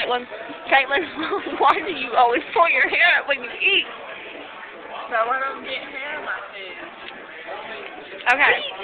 Caitlin. Caitlin, why do you always pull your hair out when you eat? So I don't get hair in my food. Okay.